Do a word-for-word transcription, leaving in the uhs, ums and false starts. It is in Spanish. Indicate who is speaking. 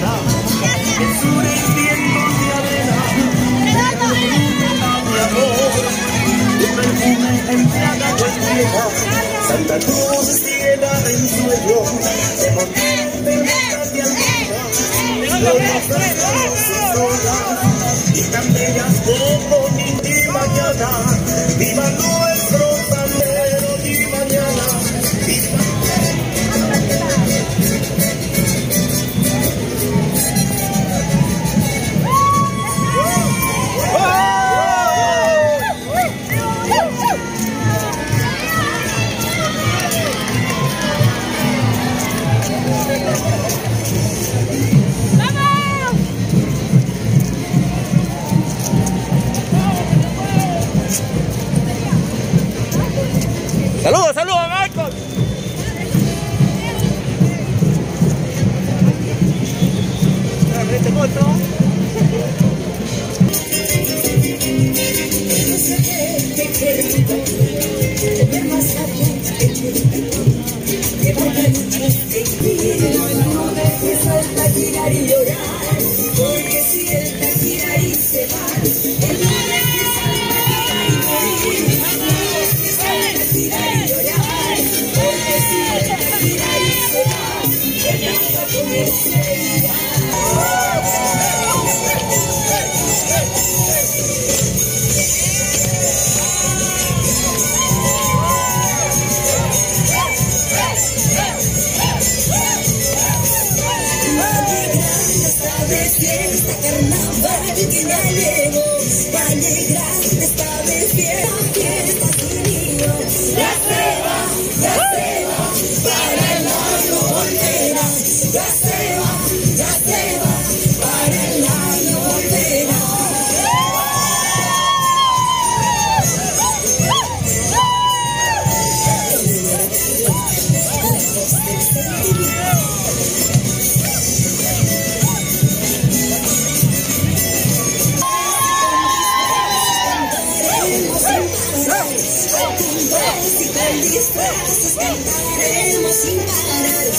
Speaker 1: mañana, que suren vientos de arena, mi amor, tu perfume embriaga tu estrella, Santa Cruz ciega en sueño, de montañas de altura, gloriosas solas, y tan bellas como ni mañana, viva nuestro sandero ni mañana, viva.
Speaker 2: ¡Saludos, saludos, Michael! ¡Este moto!
Speaker 3: Cantaremos sin parar.